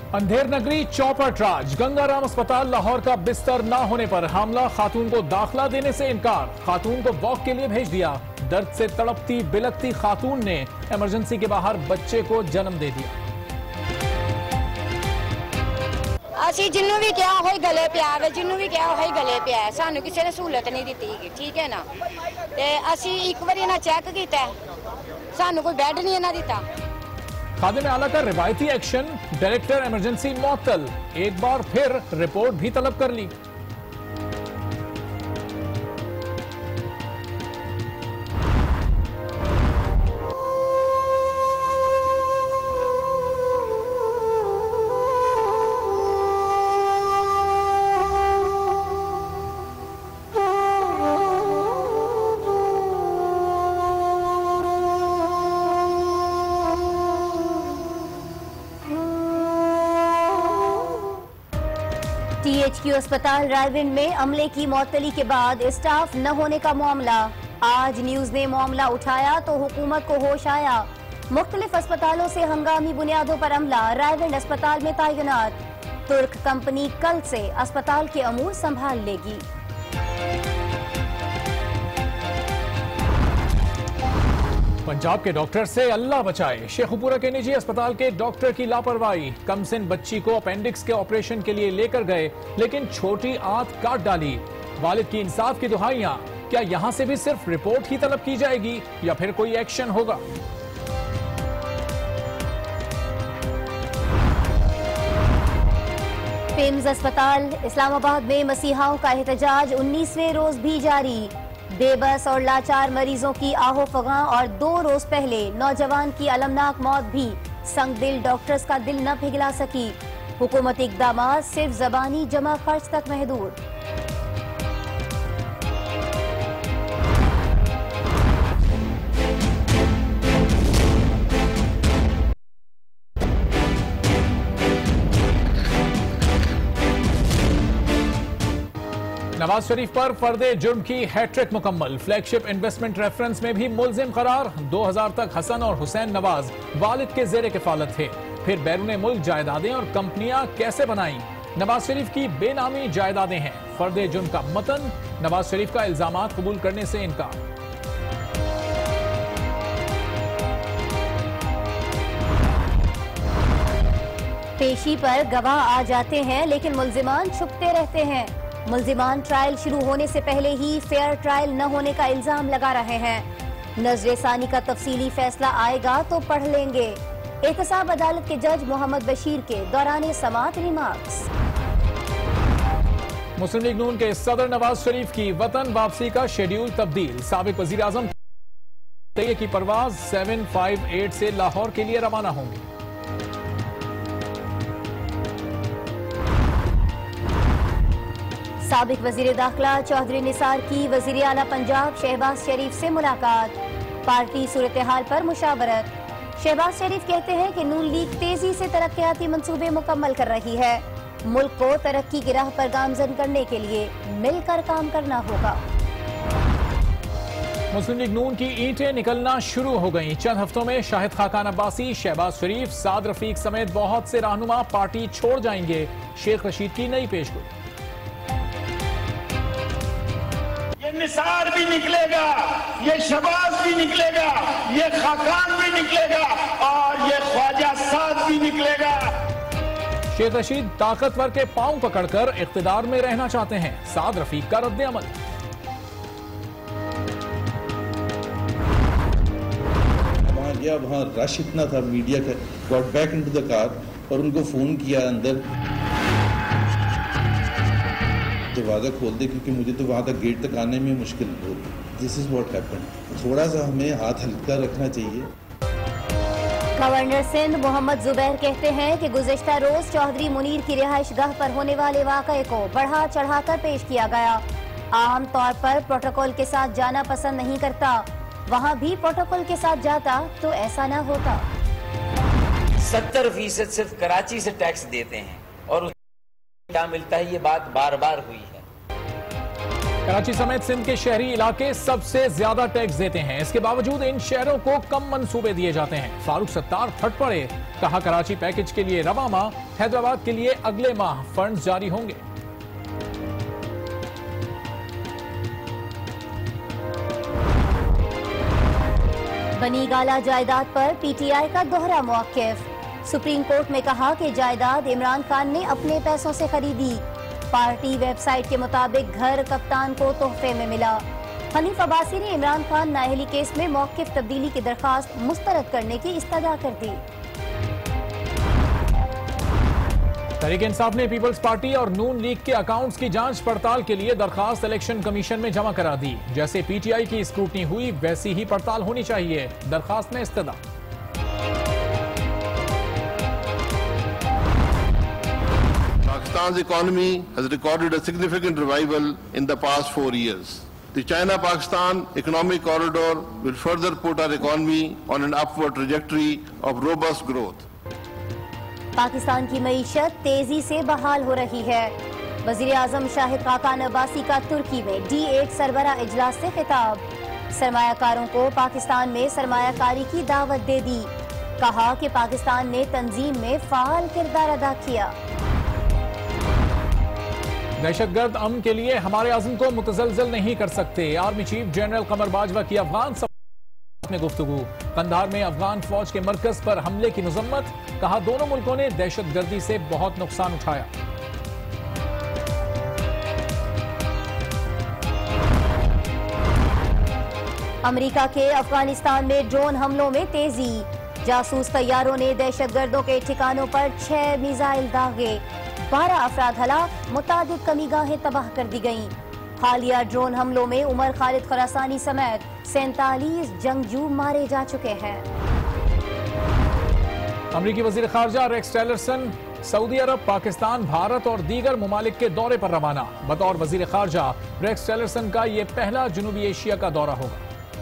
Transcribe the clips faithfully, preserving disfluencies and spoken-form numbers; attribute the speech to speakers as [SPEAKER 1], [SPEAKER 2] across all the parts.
[SPEAKER 1] अंधेर नगरी चौपट राज गंगाराम अस्पताल लाहौर का बिस्तर न होने पर हमला, खातून को दाखिला देने से इनकार, खातून को वॉक के लिए भेज दिया। दर्द से तड़पती बिलखती खातून ने इमरजेंसी के बाहर बच्चे को जन्म दे दिया।
[SPEAKER 2] ਅਸੀਂ ਜਿੰਨੂੰ ਵੀ ਕਿਹਾ ਹੋਈ ਗਲੇ ਪਿਆ ਵੇ, ਜਿੰਨੂੰ ਵੀ ਕਿਹਾ ਹੋਈ ਗਲੇ ਪਿਆ, ਸਾਨੂੰ ਕਿਸੇ ਨੇ ਸਹੂਲਤ ਨਹੀਂ ਦਿੱਤੀ, ਠੀਕ ਹੈ ਨਾ। ਤੇ ਅਸੀਂ ਇੱਕ ਵਾਰੀ ਇਹਨਾਂ ਚੈੱਕ ਕੀਤਾ, ਸਾਨੂੰ ਕੋਈ ਬੈੱਡ ਨਹੀਂ ਇਹਨਾਂ ਦਿੱਤਾ।
[SPEAKER 1] खादे में आला का रिवायती एक्शन, डायरेक्टर इमरजेंसी मुअत्तल, एक बार फिर रिपोर्ट भी तलब कर ली।
[SPEAKER 3] टीएचक्यू अस्पताल रायविंड में अमले की मौतली के बाद स्टाफ न होने का मामला। आज न्यूज ने मामला उठाया तो हुकूमत को होश आया। मुख्तलिफ अस्पतालों से हंगामी बुनियादों पर अमला, रायविंड अस्पताल में तैनात। तुर्क कंपनी कल से अस्पताल के अमूर संभाल लेगी।
[SPEAKER 1] पंजाब के डॉक्टर से अल्लाह बचाए, शेखुपुरा के निजी अस्पताल के डॉक्टर की लापरवाही। कमसिन बच्ची को अपेंडिक्स के ऑपरेशन के लिए लेकर गए, लेकिन छोटी आंत काट डाली। वालिद की इंसाफ की दुहाइयां, क्या यहां से भी सिर्फ रिपोर्ट ही तलब की जाएगी या फिर कोई एक्शन होगा?
[SPEAKER 3] पिम्स अस्पताल इस्लामाबाद में मसीहाओं का एहतजाज उन्नीसवें रोज भी जारी। बेबस और लाचार मरीजों की आहो फगां और दो रोज पहले नौजवान की अलमनाक मौत भी संगदिल डॉक्टर्स का दिल न पिघला सकी। हुकूमती इक़दामात सिर्फ ज़बानी जमा खर्च तक महदूद।
[SPEAKER 1] नवाज शरीफ पर फर्दे जुर्म की हैट्रिक मुकम्मल, फ्लैगशिप इन्वेस्टमेंट रेफरेंस में भी मुल्जिम करार। दो हजार तक हसन और हुसैन नवाज वालिद के जेरे किफालत थे। फिर बैरून मुल्क जायदादें और कंपनियां कैसे बनाई? नवाज शरीफ की बेनामी जायदादें हैं। फर्दे जुर्म का मतन, नवाज शरीफ का इल्जामात कबूल करने से इनकार।
[SPEAKER 3] पेशी पर गवाह आ जाते हैं लेकिन मुल्जिमान छुपते रहते हैं। मुल्जिमान ट्रायल शुरू होने से पहले ही फेयर ट्रायल न होने का इल्जाम लगा रहे हैं। नजरेसानी का तफसीली फैसला आएगा तो पढ़ लेंगे। एहतसाब अदालत के जज मोहम्मद बशीर के दौरान समात रिमार्क्स।
[SPEAKER 1] मुस्लिम लीग नून के सदर नवाज शरीफ की वतन वापसी का शेड्यूल तब्दील। साबिक वजीर आजम की परवाज सेवन फाइव एट से लाहौर के लिए रवाना होंगी।
[SPEAKER 3] साबिक वजीर दाखिला चौधरी निसार की वजीर आला पंजाब शहबाज शरीफ से मुलाकात, पार्टी सूरत हाल पर मुशावरत। शहबाज शरीफ कहते हैं कि नून लीग तेजी से तरक्याती मंसूबे मुकम्मल कर रही है। मुल्क को तरक्की की राह पर गामजन करने के लिए मिलकर काम करना होगा।
[SPEAKER 1] मुस्लिम लीग नून की ईंटें निकलना शुरू हो गईं। चंद हफ्तों में शाहिद खाकान अब्बासी, शहबाज शरीफ, साद रफीक समेत बहुत से रहनुमा पार्टी छोड़ जाएंगे। शेख रशीद की नई पेशगोई।
[SPEAKER 4] ये निसार भी निकलेगा, ये शहबाज भी निकलेगा, ये खाकान भी निकलेगा और ये ख्वाजा साद भी निकलेगा।
[SPEAKER 1] शेख रशीद ताकतवर के पांव पकड़कर इख्तिदार में रहना चाहते हैं। साद रफीक का रद्द अमल।
[SPEAKER 5] वहां गया, वहां रश इतना था, मीडिया का got back into the car और उनको फोन किया अंदर दरवाज़ा खोल दे क्योंकि मुझे तो वहाँ तक गेट तक आने में मुश्किल हो। This is what happened. थोड़ा सा हमें हाथ हल्का रखना चाहिए।
[SPEAKER 3] गवर्नर सिंध मोहम्मद जुबैर कहते हैं कि गुज़िश्ता रोज चौधरी मुनीर की रिहाइश गाह पर होने वाले वाक़ये को बढ़ा चढ़ाकर पेश किया गया। आम तौर पर प्रोटोकॉल के साथ जाना पसंद नहीं करता, वहाँ भी प्रोटोकॉल के साथ जाता तो ऐसा न होता।
[SPEAKER 6] सत्तर फीसद सिर्फ कराची से टैक्स देते हैं और क्या मिलता है, ये बात बार बार हुई है।
[SPEAKER 1] कराची समेत सिंध के शहरी इलाके सबसे ज्यादा टैक्स देते हैं, इसके बावजूद इन शहरों को कम मंसूबे दिए जाते हैं। फारूक सत्तार फट पड़े, कहा कराची पैकेज के लिए रवा माह, हैदराबाद के लिए अगले माह फंड्स जारी होंगे।
[SPEAKER 3] बनी गाला जायदाद पर पीटीआई का दोहरा मौक़िफ़। सुप्रीम कोर्ट में कहा कि जायदाद इमरान खान ने अपने पैसों से खरीदी। पार्टी वेबसाइट के मुताबिक घर कप्तान को तोहफे में मिला। हनीफ अब्बासी ने इमरान खान नाअहली केस में मौक़िफ़ तब्दीली की दरखास्त मुस्तरद करने की इस्तदा कर दी।
[SPEAKER 1] तहरीक इंसाफ ने पीपल्स पार्टी और नून लीग के अकाउंट्स की जांच पड़ताल के लिए दरखास्त इलेक्शन कमीशन में जमा करा दी। जैसे पीटीआई की स्क्रूटनी हुई वैसी ही पड़ताल होनी चाहिए, दरखास्त में इस्तदा।
[SPEAKER 7] Pakistan's economy has recorded a significant revival in the past four years. The China-Pakistan economic corridor will further put our economy on an upward trajectory of robust growth.
[SPEAKER 3] Pakistan की मईशत तेजी से बहाल हो रही है। वजीर आजम शाहिद खाकान अब्बासी का तुर्की में डी एट सरबरा इजलास से खिताब। सरमायाकारों को पाकिस्तान में सरमायाकारी की दावत दे दी। कहा कि पाकिस्तान ने तंजीम में फाल किरदार अदा किया।
[SPEAKER 1] दहशतगर्द अमन के लिए हमारे अज़्म को मुतज़लज़ल नहीं कर सकते, army chief general Qamar Bajwa की अफगान में गुफ्तगू। कंधार में अफगान फौज के मरकज पर हमले की मजम्मत, कहा दोनों मुल्कों ने दहशतगर्दी से बहुत नुकसान उठाया।
[SPEAKER 3] अमेरिका के अफगानिस्तान में ड्रोन हमलों में तेजी। जासूस तैयारों ने दहशतगर्दों के ठिकानों पर छह मिसाइल दागे। बारह अफराद हलाक, मुतादिद कमीगाहें तबाह कर दी गईं। हालिया ड्रोन हमलों में उमर खालिद खरासानी समेत सैंतालीस जंगजू मारे जा चुके हैं।
[SPEAKER 1] अमरीकी वजीर खारजा रेक्स टिलरसन सऊदी अरब, पाकिस्तान, भारत और दीगर ममालिक के दौरे पर रवाना। बतौर वजीर खारजा रेक्स टिलरसन का यह पहला जनूबी एशिया का दौरा होगा।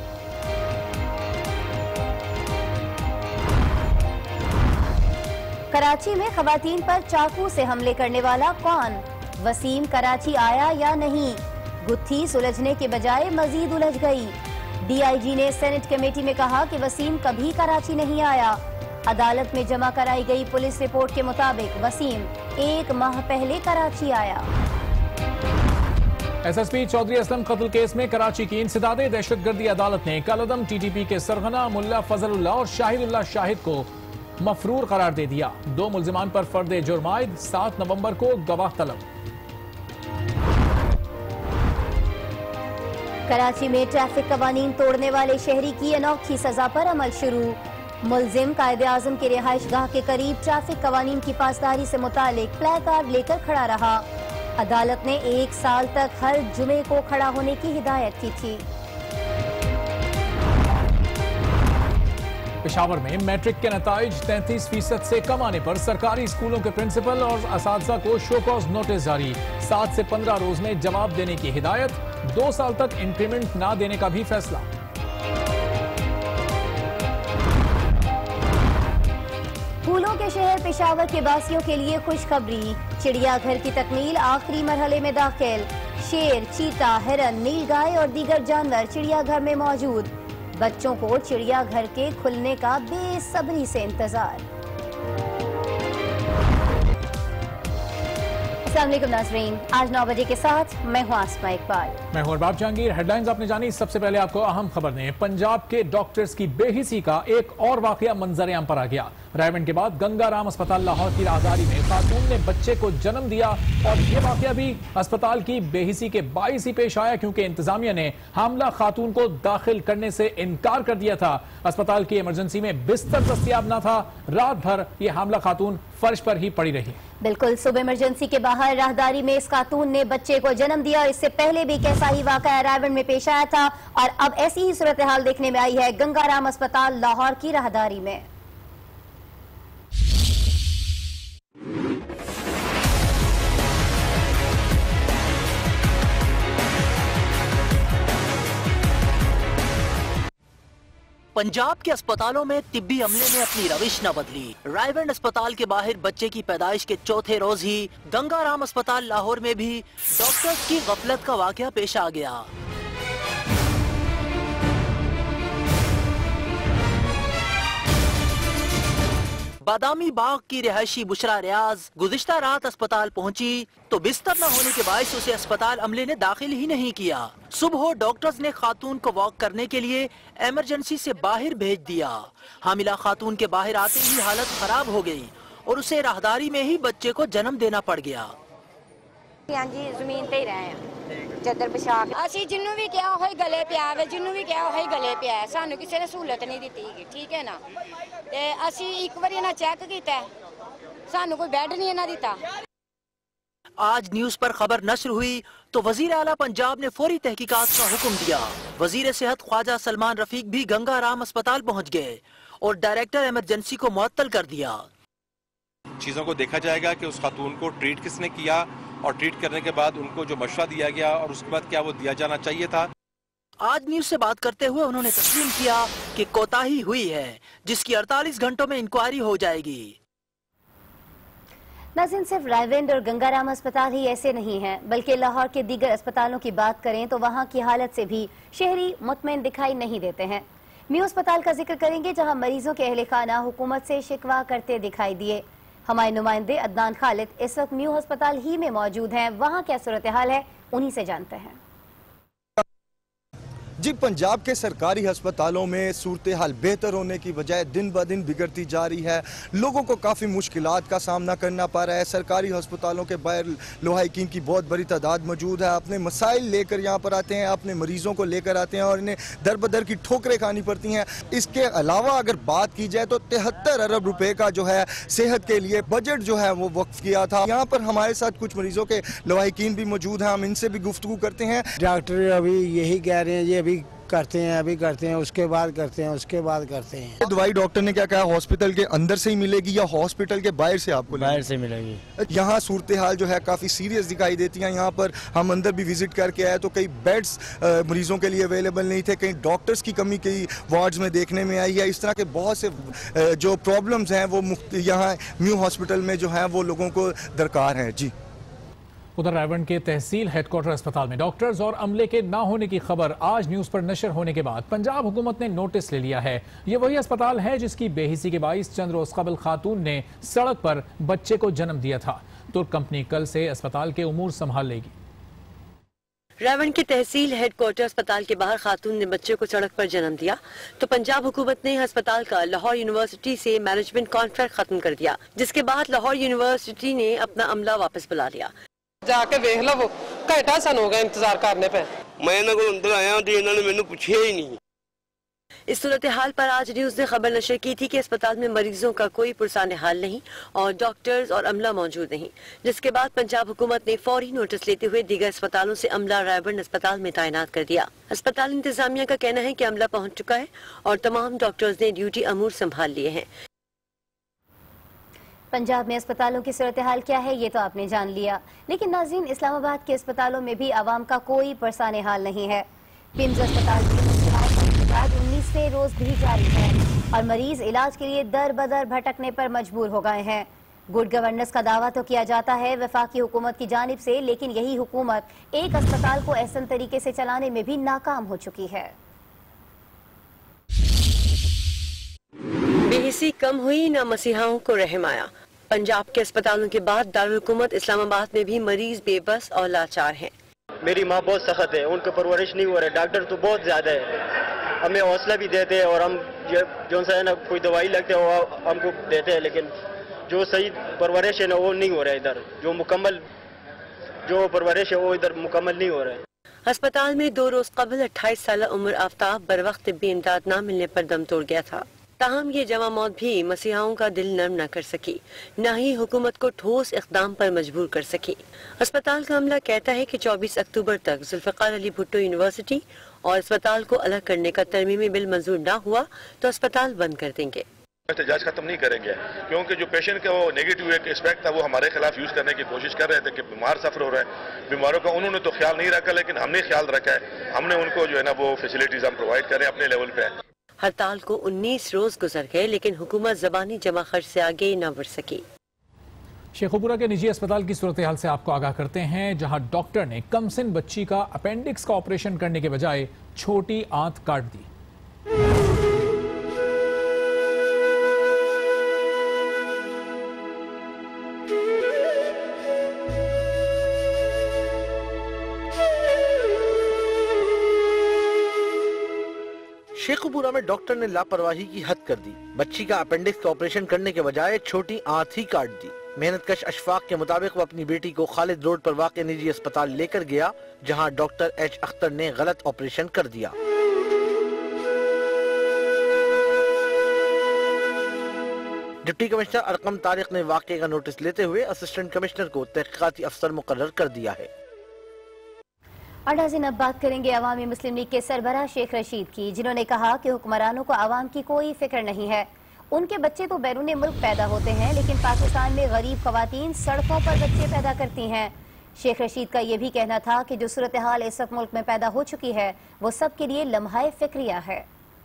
[SPEAKER 3] कराची में खवातीन पर चाकू से हमले करने वाला कौन? वसीम कराची आया या नहीं? गुत्थी सुलझने के बजाय मजीद उलझ गई। डीआईजी ने सेनेट कमेटी में कहा कि वसीम कभी कराची नहीं आया। अदालत में जमा कराई गई पुलिस रिपोर्ट के मुताबिक वसीम एक माह पहले कराची आया।
[SPEAKER 1] एसएसपी चौधरी असलम कत्ल केस में कराची की इंसदादे दहशतगर्दी अदालत ने कलअदम टीटीपी के सरगना मुल्ला फजलुल्लाह और शाहिदुल्लाह शाहिद को मफरूर करार दे दिया। दो मुल्जिमान पर फर्दे जुर्माइद, सात नवंबर को गवाह तलब।
[SPEAKER 3] कराची में ट्रैफिक कवानीन तोड़ने वाले शहरी की अनोखी सजा पर अमल शुरू। मुल्जिम कायदे आजम के रिहाइश गाह के करीब ट्रैफिक कवानीन की पासदारी से मुतालिक प्ले कार्ड लेकर खड़ा रहा। अदालत ने एक साल तक हर जुमे को खड़ा होने की हिदायत की थी।
[SPEAKER 1] पेशावर में मैट्रिक के नताइज तैंतीस फीसद से कम आने पर सरकारी स्कूलों के प्रिंसिपल और असातिज़ा को शोकॉज नोटिस जारी। सात से पंद्रह रोज में जवाब देने की हिदायत। दो साल तक इंक्रीमेंट न देने का भी फैसला।
[SPEAKER 3] फूलों के शहर पेशावर के बासियों के लिए खुशखबरी। चिड़ियाघर की तकमील आखिरी मरहले में दाखिल। शेर, चीता, हिरन, नीलगाय और दीगर जानवर चिड़ियाघर में मौजूद। बच्चों को चिड़ियाघर के खुलने का बेसब्री से इंतजार। अस्सलाम वालेकुम नाज़रीन, आज नौ बजे के साथ मैं हूं आसमा इकबाल।
[SPEAKER 1] मैं हूं अरबाब जहांगीर। हेडलाइंस आपने जानी, सबसे पहले आपको अहम खबर दें। पंजाब के डॉक्टर्स की बेहिसी का एक और वाकया मंजर-ए-आम पर आ गया। रायवन के बाद गंगाराम अस्पताल लाहौर की राहदारी में खातून ने बच्चे को जन्म दिया और ये वाकया भी अस्पताल की बेहिसी के बाइस ही पेश आया, क्योंकि इंतजामिया ने हामला खातून को दाखिल करने से इनकार कर दिया था। अस्पताल की इमरजेंसी में बिस्तर दस्तियाब न था। रात भर ये हामला खातून फर्श पर ही पड़ी रही।
[SPEAKER 3] बिल्कुल, सुबह इमरजेंसी के बाहर राहदारी में इस खातून ने बच्चे को जन्म दिया। इससे पहले भी कैसा ही वाकया रायवन में पेश आया था और अब ऐसी ही सूरत हाल देखने में आई है गंगाराम अस्पताल लाहौर की राहदारी में।
[SPEAKER 8] पंजाब के अस्पतालों में तिब्बी अमले ने अपनी रविश न बदली। रायगढ़ अस्पताल के बाहर बच्चे की पैदाइश के चौथे रोज ही गंगाराम अस्पताल लाहौर में भी डॉक्टर्स की गफलत का वाकया पेश आ गया। बादामी बाग की रिहायशी बुशरा रियाज गुज़िश्ता रात अस्पताल पहुंची तो बिस्तर न होने के बायस उसे अस्पताल अमले ने दाखिल ही नहीं किया। सुबह डॉक्टर्स ने खातून को वॉक करने के लिए इमरजेंसी से बाहर भेज दिया। हामिला खातून के बाहर आते ही हालत खराब हो गई और उसे राहदारी में ही बच्चे को जन्म देना पड़ गया।
[SPEAKER 2] जी जमीन पे ही रहे हैं चादर बिछा के ਅਸੀਂ ਜਿੰਨੂੰ ਵੀ ਕਿਹਾ ਹੋਈ ਗਲੇ ਪਿਆ ਵੇ ਜਿੰਨੂੰ ਵੀ ਕਿਹਾ ਹੋਈ ਗਲੇ ਪਿਆ ਸਾਨੂੰ ਕਿਸੇ ਨੇ ਸਹੂਲਤ ਨਹੀਂ ਦਿੱਤੀ ਗਈ ਠੀਕ ਹੈ ਨਾ ਤੇ ਅਸੀਂ ਇੱਕ ਵਾਰੀ ਇਹਨਾਂ ਚੈੱਕ ਕੀਤਾ ਸਾਨੂੰ ਕੋਈ ਬੈੱਡ ਨਹੀਂ ਇਹਨਾਂ ਦਿੱਤਾ।
[SPEAKER 8] आज न्यूज पर खबर नश्र हुई तो वजीर आला पंजाब ने फौरी तहकीकात का हुक्म दिया। वजीर सेहत ख्वाजा सलमान रफीक भी गंगाराम अस्पताल पहुंच गए और डायरेक्टर इमरजेंसी को मुअत्तल कर दिया।
[SPEAKER 9] चीजों को देखा जाएगा कि उस खातून को ट्रीट किसने किया और ट्रीट करने के बाद उनको जो मशवरा दिया गया और उसके बाद क्या वो दिया जाना चाहिए था।
[SPEAKER 8] आज न्यूज से बात करते हुए उन्होंने तस्लीम किया कि कोताही हुई है जिसकी अड़तालीस घंटों में इंक्वायरी हो जाएगी।
[SPEAKER 3] नाज़रीन, सिर्फ रायविंड और गंगाराम अस्पताल ही ऐसे नहीं हैं, बल्कि लाहौर के दीगर अस्पतालों की बात करें तो वहाँ की हालत से भी शहरी मुतमईन दिखाई नहीं देते हैं। म्यू अस्पताल का जिक्र करेंगे जहाँ मरीजों के अहले खाना हुकूमत से शिकवा करते दिखाई दिए। हमारे नुमाइंदे अदनान खालिद इस वक्त म्यू अस्पताल ही में मौजूद हैं। वहाँ क्या सूरत हाल है उन्हीं से जानते हैं।
[SPEAKER 10] जी, पंजाब के सरकारी अस्पतालों में सूरत हाल बेहतर होने की बजाय दिन ब दिन बिगड़ती जा रही है। लोगों को काफ़ी मुश्किलात का सामना करना पड़ रहा है। सरकारी अस्पतालों के बाहर लोहाइकीन की बहुत बड़ी तादाद मौजूद है। अपने मसाइल लेकर यहाँ पर आते हैं, अपने मरीजों को लेकर आते हैं और इन्हें दर बदर की ठोकरें खानी पड़ती हैं। इसके अलावा अगर बात की जाए तो तिहत्तर अरब रुपए का जो है सेहत के लिए बजट जो है वो वक्फ किया था। यहाँ पर हमारे साथ कुछ मरीजों के लोहाइकीन भी मौजूद हैं, हम इनसे भी गुफ्तगू करते हैं।
[SPEAKER 11] डॉक्टर अभी यही कह रहे हैं, ये अभी करते हैं, अभी करते हैं, उसके बाद करते हैं, उसके बाद करते हैं।
[SPEAKER 10] दवाई डॉक्टर ने क्या कहा, हॉस्पिटल के अंदर से ही मिलेगी या हॉस्पिटल के बाहर से आपको?
[SPEAKER 11] बाहर से मिलेगी।
[SPEAKER 10] यहाँ सूरत हाल जो है काफ़ी सीरियस दिखाई देती है। यहाँ पर हम अंदर भी विजिट करके आए तो कई बेड्स मरीजों के लिए अवेलेबल नहीं थे, कई डॉक्टर्स की कमी कई वार्ड्स में देखने में आई है। इस तरह के बहुत से जो प्रॉब्लम्स हैं वो यहाँ म्यू हॉस्पिटल में जो है वो लोगों को दरकार है। जी,
[SPEAKER 1] उधर रायगढ़ के तहसील हेडक्वार्टर अस्पताल में डॉक्टर्स और अमले के ना होने की खबर आज न्यूज पर नशर होने के बाद पंजाब हुकूमत ने नोटिस ले लिया है। ये वही अस्पताल है जिसकी बेहिसी के बाईस चंद रोज कबल खातून ने सड़क पर बच्चे को जन्म दिया था। तुर्क कंपनी कल से अस्पताल के उमूर संभाल लेगी।
[SPEAKER 12] रायगढ़ के तहसील हेडक्वार्टर अस्पताल के बाहर खातून ने बच्चे को सड़क पर जन्म दिया तो पंजाब हुकूमत ने अस्पताल का लाहौर यूनिवर्सिटी से मैनेजमेंट कॉन्ट्रैक्ट खत्म कर दिया, जिसके बाद लाहौर यूनिवर्सिटी ने अपना अमला वापस बुला लिया।
[SPEAKER 13] जाके देख लो, घंटा सन हो गया इंतजार करने पे।
[SPEAKER 14] मैं इन्हों को अंदर आया तो इन्होंने मैंने पूछा ही नहीं।
[SPEAKER 12] इस सूरत हाल पर आज न्यूज ने खबर नशर की थी कि अस्पताल में मरीजों का कोई पुरसान हाल नहीं और डॉक्टर्स और अमला मौजूद नहीं, जिसके बाद पंजाब हुकूमत ने फौरी नोटिस लेते हुए दीगर अस्पतालों से अमला रायगढ़ अस्पताल में तैनात कर दिया। अस्पताल इंतजामिया का कहना है कि अमला पहुंच चुका है और तमाम डॉक्टर्स ने ड्यूटी अमूर संभाल लिए हैं।
[SPEAKER 3] पंजाब में अस्पतालों की सूरत हाल क्या है ये तो आपने जान लिया, लेकिन नाज़रीन, इस्लामाबाद के अस्पतालों में भी आवाम का कोई परेशान हाल नहीं है। पिम्स अस्पताल की उन्नीसवें रोज भी जारी है और मरीज इलाज के लिए दर बदर भटकने पर मजबूर हो गए हैं। गुड गवर्नेंस का दावा तो किया जाता है वफाकी हुकूमत की जानिब से, लेकिन यही हुकूमत एक अस्पताल को ऐसा तरीके से चलाने में भी नाकाम हो चुकी है।
[SPEAKER 12] बेहिसी कम हुई, न मसीहाओं को रहम आया। पंजाब के अस्पतालों के बाद दारुल हुकूमत इस्लामाबाद में भी मरीज बेबस और लाचार हैं।
[SPEAKER 15] मेरी माँ बहुत सख्त है, उनके परवरिश नहीं हो रहे, डॉक्टर तो बहुत ज्यादा है, हमें हौसला भी देते हैं और हम जो सा है ना कोई दवाई लगते है वो हमको देते हैं, लेकिन जो सही परवरिश है ना वो नहीं हो रहा है इधर, जो मुकम्मल जो परवरिश है वो इधर मुकम्मल नहीं हो रहा है।
[SPEAKER 12] अस्पताल में दो रोज कबल अट्ठाईस साल उम्र आफ्ताब बर वक्त तिब्बी इमदाद न मिलने पर दम तोड़ गया था। ताहम ये जवा मौत भी मसीहाओं का दिल नर्म न कर सकी, न ही हुकूमत को ठोस इक़दाम पर मजबूर कर सकी। अस्पताल का अमला कहता है कि चौबीस अक्टूबर तक जुल्फ़िकार अली भुट्टो यूनिवर्सिटी और अस्पताल को अलग करने का तरमीमी बिल मंजूर न हुआ तो अस्पताल बंद कर देंगे।
[SPEAKER 16] एहतजाज खत्म नहीं करेंगे क्योंकि जो पेशेंट का वो नेगेटिव एक एस्पेक्ट था वो हमारे खिलाफ यूज करने की कोशिश कर रहे थे कि बीमार सफर हो रहा है, बीमारों का उन्होंने तो ख्याल नहीं रखा, लेकिन हमने ख्याल रखा है। हमने उनको जो है ना वो फैसिलिटीज हम प्रोवाइड करें अपने लेवल पे।
[SPEAKER 12] हड़ताल को उन्नीस रोज गुजर गए लेकिन हुकूमत जबानी जमा खर्च से आगे न बढ़ सकी।
[SPEAKER 1] शेखुपुरा के निजी अस्पताल की सूरत हाल से आपको आगाह करते हैं, जहां डॉक्टर ने कमसिन बच्ची का अपेंडिक्स का ऑपरेशन करने के बजाय छोटी आंत काट दी।
[SPEAKER 8] शेखुपुरा में डॉक्टर ने लापरवाही की हद कर दी। बच्ची का अपेंडिक्स का ऑपरेशन करने के बजाय छोटी आंत ही काट दी। मेहनतकश अशफाक के मुताबिक वो अपनी बेटी को खालिद रोड पर वाक़ निजी अस्पताल लेकर गया, जहां डॉक्टर एच अख्तर ने गलत ऑपरेशन कर दिया। डिप्टी कमिश्नर अरकम तारिक ने वाक़े का नोटिस लेते हुए असिस्टेंट कमिश्नर को तहकीकाती अफसर मुकर्रर कर दिया है।
[SPEAKER 3] अडाजिन अब बात करेंगे अवामी मुस्लिम लीग के सरबराह शेख रशीद की, जिन्होंने कहा कि हुक्मरानों को आवाम की कोई फिक्र नहीं है। उनके बच्चे तो बैरून मुल्क पैदा होते हैं, लेकिन पाकिस्तान में गरीब खवातीन सड़कों पर बच्चे पैदा करती हैं। शेख रशीद का यह भी कहना था कि जो सूरत हाल इस वक्त मुल्क में पैदा हो चुकी है वो सब के लिए लम्हा फिक्रिया है।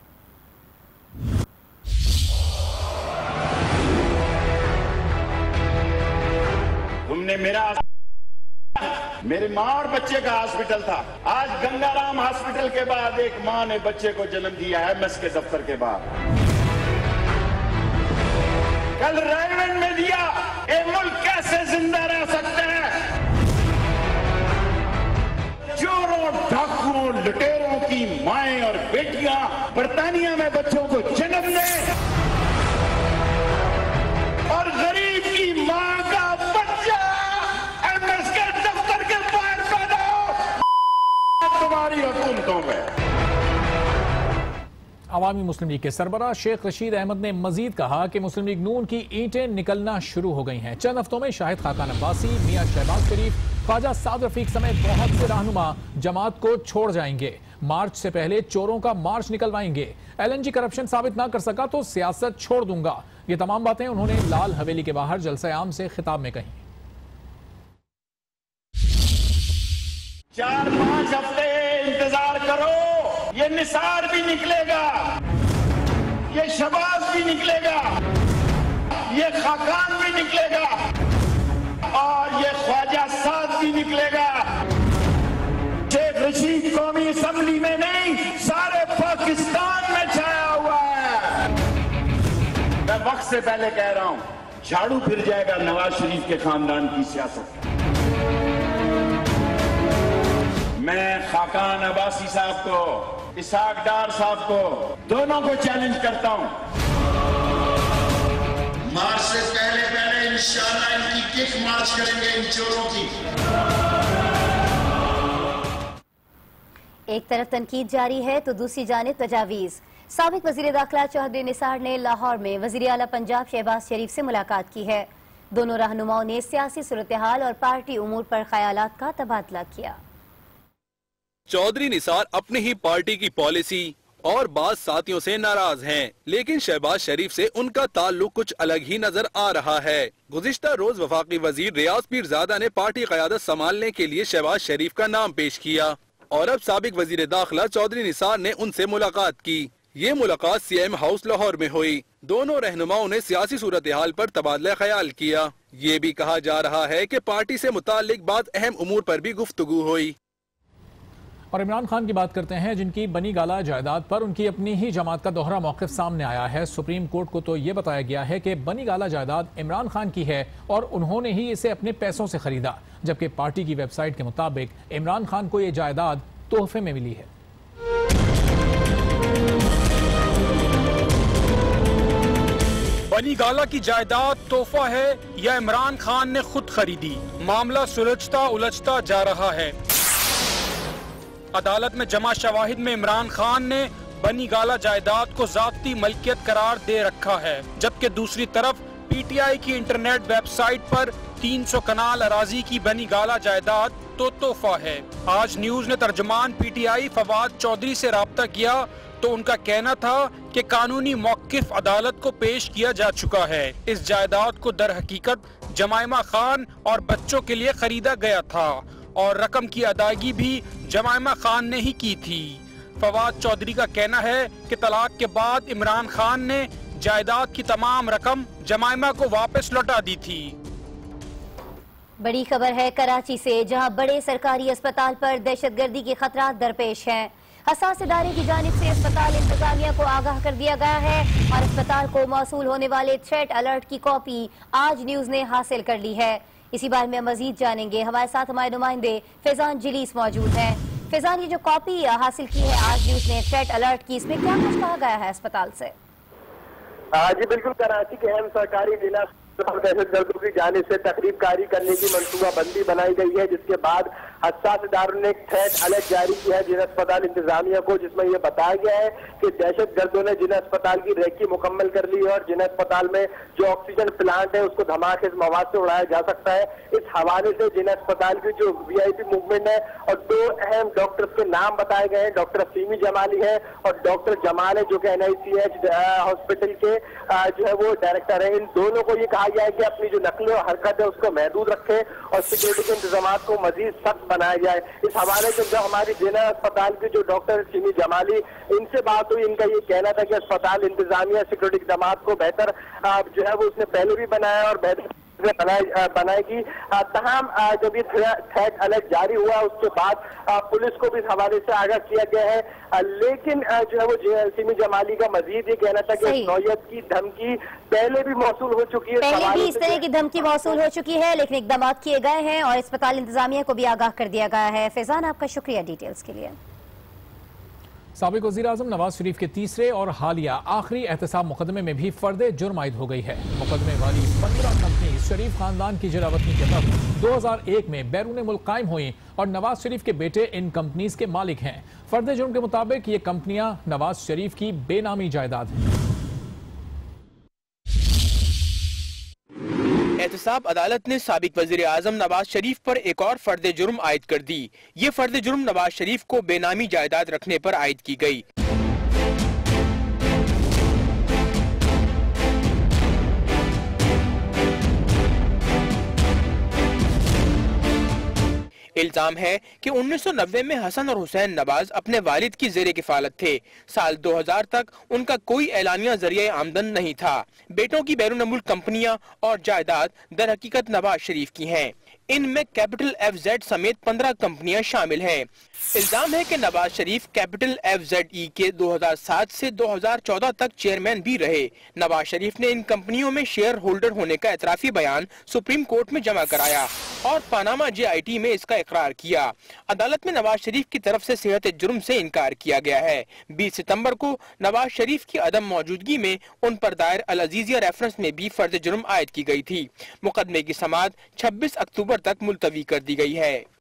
[SPEAKER 4] तुमने मेरा मेरी माँ और बच्चे का हॉस्पिटल था, आज गंगाराम हॉस्पिटल के बाद एक माँ ने बच्चे को जन्म दिया है एमएस के दफ्तर के बाद। कल रायगढ़ में दिया, ये मुल्क कैसे जिंदा रह सकते हैं? चोरों, डाकुओं, लुटेरों की माएं और बेटियां बर्तानिया में बच्चों को जन्म दें और गरीब की माँ का बच्चा एमएस के दफ्तर के बाहर पैदा हो, तुम्हारी हुकूमतों में।
[SPEAKER 1] अवामी मुस्लिम लीग के सरबराह शेख रशीद अहमद ने मजीद कहा कि मुस्लिम लीग नून की ईंटें निकलना शुरू हो गई हैं। चंद हफ्तों में शाहिद खाकान अब्बासी, मियां शहबाज शरीफ, ख्वाजा साद रफीक समेत बहुत से रहनुमा जमात को छोड़ जाएंगे। मार्च से पहले चोरों का मार्च निकलवाएंगे। एलएनजी करप्शन साबित ना कर सका तो सियासत छोड़ दूंगा। ये तमाम बातें उन्होंने लाल हवेली के बाहर जलसा आम से खिताब में कही।
[SPEAKER 4] चार पांच हफ्ते इंतजार करो, ये निसार भी निकलेगा, ये शबाज भी निकलेगा, ये खाकान भी निकलेगा और ये ख्वाजा साद भी निकलेगा। शेख रशीद कौमी असम्बली में नहीं, सारे पाकिस्तान में छाया हुआ है। मैं वक्त से पहले कह रहा हूं, झाड़ू फिर जाएगा नवाज शरीफ के खानदान की सियासत। मैं खाकान अब्बासी साहब को, इसाक डार साहब को, दोनों को चैलेंज करता हूं।
[SPEAKER 17] मार्च से पहले पहले इंशाअल्लाह इनकी किक मार्च करेंगे इन चोरों की।
[SPEAKER 3] एक तरफ तनकीद जारी है तो दूसरी जानिब तजावीज। साबिक वजीर दाखिला चौधरी निसार ने लाहौर में वजीर आला पंजाब शहबाज शरीफ से मुलाकात की है। दोनों रहनुमाओं ने सियासी सूरत हाल और पार्टी उमूर पर ख्यालात का तबादला किया।
[SPEAKER 18] चौधरी निसार अपनी ही पार्टी की पॉलिसी और बात साथियों से नाराज हैं, लेकिन शहबाज शरीफ से उनका ताल्लुक कुछ अलग ही नजर आ रहा है। गुज़िश्ता रोज वफाकी वजीर रियाज पीरजादा ने पार्टी क़यादत संभालने के लिए शहबाज शरीफ का नाम पेश किया और अब साबिक वजीर दाखिला चौधरी निसार ने उनसे मुलाकात की। ये मुलाकात सीएम हाउस लाहौर में हुई। दोनों रहनुमाओं ने सियासी सूरत हाल पर तबादला ख्याल किया। ये भी कहा जा रहा है कि पार्टी से मुताल्लिक बाद अहम उमूर पर भी गुफ्तगू हुई।
[SPEAKER 1] और इमरान खान की बात करते हैं, जिनकी बनी गाला जायदाद पर उनकी अपनी ही जमात का दोहरा मौक़िफ़ सामने आया है। सुप्रीम कोर्ट को तो ये बताया गया है कि बनी गाला जायदाद इमरान खान की है और उन्होंने ही इसे अपने पैसों से खरीदा, जबकि पार्टी की वेबसाइट के मुताबिक इमरान खान को ये जायदाद तोहफे में मिली है।
[SPEAKER 19] बनी गाला की जायदाद तोहफा है या इमरान खान ने खुद खरीदी? मामला सुलझता उलझता जा रहा है। अदालत में जमा शवाहिद में इमरान खान ने बनी गाला जायदाद को ज़ाती मलकियत करार दे रखा है, जबकि दूसरी तरफ पीटीआई की इंटरनेट वेबसाइट पर तीन सौ कनाल अराजी की बनी गाला जायदाद तो तोहफा है। आज न्यूज ने तर्जमान पीटीआई फवाद चौधरी से राब्ता किया तो उनका कहना था कि कानूनी मौक़िफ़ अदालत को पेश किया जा चुका है। इस जायदाद को दर हकीकत जमाइमा खान और बच्चों के लिए खरीदा गया था और रकम की अदायगी भी जमाइमा खान ने ही की थी। फवाद चौधरी का कहना है कि तलाक के बाद इमरान खान ने जायदाद की तमाम रकम जमाइमा को वापस लौटा दी थी।
[SPEAKER 3] बड़ी खबर है कराची से, जहां बड़े सरकारी अस्पताल पर दहशतगर्दी के खतरात दरपेश हैं। हसास इदारे की जानिब से अस्पताल इंतजामिया को आगाह कर दिया गया है और अस्पताल को मौसूल होने वाले थ्रेट अलर्ट की कॉपी आज न्यूज ने हासिल कर ली है। इसी बारे में मजीद जानेंगे, हमारे साथ हमारे नुमाइंदे फैजान जलीस मौजूद हैं। फैजान, ये जो कॉपी हासिल की है आज न्यूज ने थ्रेट अलर्ट की, इसमें क्या कुछ कहा गया है अस्पताल से?
[SPEAKER 20] जी बिल्कुल, कराची के अहम सरकारी जिला दहशतगर्दों की जानिब से तकरीबकारी करने की मनसूबाबंदी बनाई गई है, जिसके बाद हसास इदारों ने थ्रेट अलर्ट जारी किया है जिन अस्पताल इंतजामिया को, जिसमें यह बताया गया है कि दहशतगर्दों ने जिन अस्पताल की रेकी मुकम्मल कर ली है और जिन अस्पताल में जो ऑक्सीजन प्लांट है उसको धमाके मवाद से उड़ाया जा सकता है। इस हवाले से जिन अस्पताल की जो वी आई पी मूवमेंट है और दो अहम डॉक्टर्स के नाम बताए गए हैं, डॉक्टर सीमी जमाली है और डॉक्टर जमाल है, जो कि N I C H hospital के जो है वो डायरेक्टर है। इन दोनों को ये कहा गया है कि अपनी जो नकल और हरकत है उसको महदूद रखे और सिक्योरिटी के इंतजाम को मजीद सख्त बनाया जाए। इस हवाले से जब हमारी जिला अस्पताल के जो डॉक्टर सीमी जमाली, इनसे बात हुई, इनका ये कहना था कि अस्पताल इंतजामिया सिक्योरिटी इंतजाम को बेहतर जो है वो उसने पहले भी बनाया और बेहतर बनाएगी। तमाम जब ये थ्रेट अलर्ट जारी हुआ उसके बाद पुलिस को भी इस हवाले से आगाह किया गया है, लेकिन जो है वो सीमी जमाली का मजीद ये कहना था कि नौयत की धमकी पहले भी मौसूल हो चुकी है,
[SPEAKER 3] पहले भी इस तरह की धमकी मौसूल हो चुकी है, लेकिन इकदाम किए गए हैं और अस्पताल इंतजामिया को भी आगाह कर दिया गया है। फैजान, आपका शुक्रिया डिटेल्स के लिए।
[SPEAKER 1] साबिक वज़ीर-ए-आज़म नवाज शरीफ के तीसरे और हालिया आखिरी एहतसाब मुकदमे में भी फर्द जुर्म आयद हो गई है। मुकदमे वाली पंद्रह कंपनी शरीफ खानदान की जरावतनी के तहत दो हजार एक में बैरून मुल्क कायम हुई और नवाज शरीफ के बेटे इन कंपनीज के मालिक हैं। फर्द जुर्म के मुताबिक ये कंपनियां नवाज शरीफ की बेनामी जायदाद हैं।
[SPEAKER 21] एहतसाब अदालत ने साबिक वज़ीर आज़म नवाज शरीफ पर एक और फर्द जुर्म आयद कर दी। ये फर्द जुर्म नवाज शरीफ को बेनामी जायदाद रखने पर आयद की गई। इल्जाम है कि उन्नीस सौ नब्बे में हसन और हुसैन नवाज अपने वालिद की जेरे किफालत थे। साल दो हजार तक उनका कोई एलानिया जरिया आमदन नहीं था। बेटों की बैरून मुल्क कंपनियां और जायदाद दर हकीकत नवाज शरीफ की हैं। इनमें कैपिटल एफ जेड समेत पंद्रह कंपनियां शामिल हैं। इल्जाम है कि Nawaz Sharif capital F Z E के दो हजार सात से दो हजार चौदह तक चेयरमैन भी रहे। नवाज शरीफ ने इन कंपनियों में शेयर होल्डर होने का एतराफी बयान सुप्रीम कोर्ट में जमा कराया और पनामा जे आई टी में इसका इकरार किया। अदालत में नवाज शरीफ की तरफ से सेहत जुर्म से इनकार किया गया है। बीस सितम्बर को नवाज शरीफ की अदम मौजूदगी में उन पर दायर अल अजीजिया रेफरेंस में भी फर्द जुर्म आयद की गई थी। मुकदमे की समाअत छब्बीस अक्टूबर तक मुलतवी कर दी गई है।